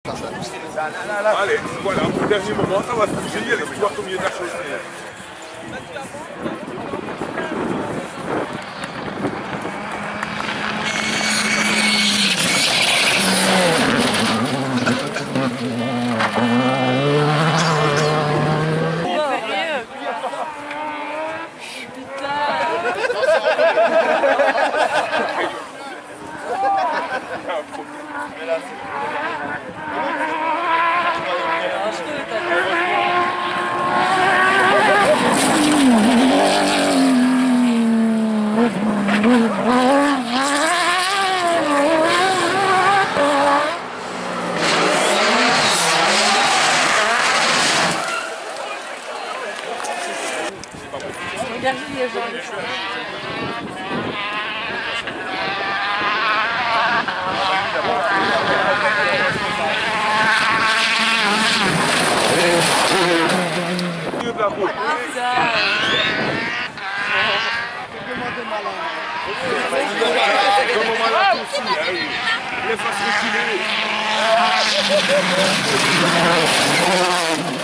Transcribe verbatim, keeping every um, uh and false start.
Allez, voilà, au dernier moment, ça va se bouger, il y a les joueurs au milieu de la chose. Regardez les gens. Les fasse reculer.